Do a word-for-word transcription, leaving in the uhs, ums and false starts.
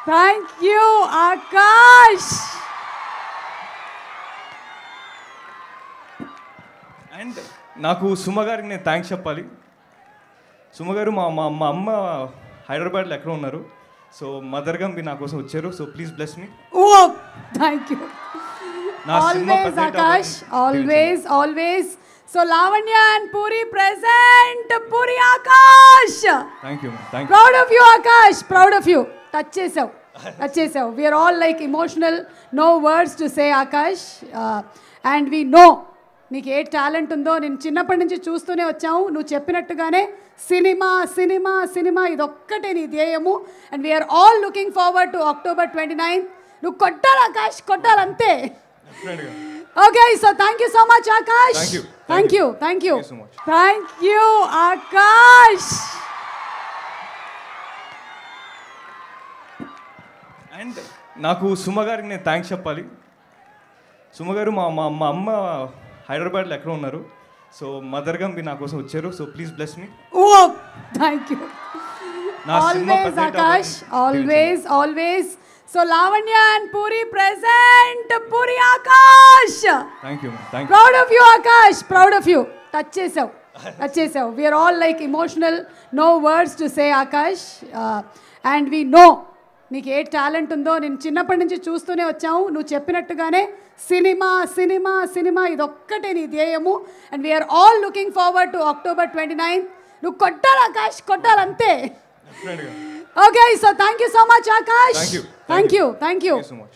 Thank you, Akash. And నాకు సుమ గారికి నేను థ్యాంక్స్ చెప్పాలి. సుమ గారు మా మా మా అమ్మ హైదరాబాద్లో ఎక్కడ ఉన్నారు, సో మదర్గా మీరు నా కోసం వచ్చారు. So please bless me. Oh, thank you. Always, Akash. Always, always. So Lavanya and Puri present. Puri Akash. Thank you. Thank you. Proud of you, Akash. Proud of you. Touch chesav. Touch chesav. We are all like emotional. No words to say, Akash. Uh, and we know నీకు a talent ఉందో. నేను చిన్నప్పటి నుంచి చూస్తూనే వచ్చాము. నువ్వు చెప్పినట్టుగానే cinema cinema cinema ఇదొక్కటే నీ ధ్యేయము. And we're all looking forward to October twenty ninth. నువ్వు కొట్టాలి ఆకాష్, కొట్టాలంతే. Okay, so thank you so much Akash. Thank you thank you thank you so much. Thank you Akash. And నాకు సుమ గారికి నేను థ్యాంక్స్ చెప్పాలి. సుమ గారు మా మా మా అమ్మ హైదరాబాద్లో ఎక్కడ ఉన్నారు, సో మదర్గా మీరు నా కోసం వచ్చారు. So please bless me. Oh thank you. Always Akash. Always always. So Lavanya and Puri present. Puri Akash. Thank you. Thank you. Proud of you Akash. Proud of you. Touch చేసావు టచ్ చేసావు. We're all like emotional. No words to say Akash. And we know నీకు a talent ఉందో. నేను చిన్నప్పటి నుంచి చూస్తూనే వచ్చాము. నువ్వు చెప్పినట్టుగానే సినిమా సినిమా సినిమా ఇదొక్కటే నీ ధ్యేయము. And we're all looking forward to October twenty ninth. నువ్వు కొట్టాలి ఆకాష్, కొట్టాలంతే. Okay, so thank you so much Akash. Thank you thank you thank you.